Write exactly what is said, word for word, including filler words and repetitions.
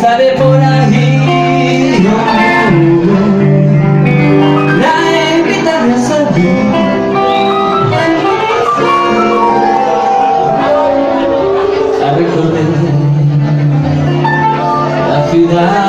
estaré por ahí, no, la invitarme a salir, a recorrer la ciudad.